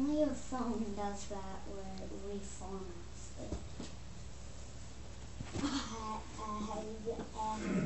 Only your phone does that where it reformats it.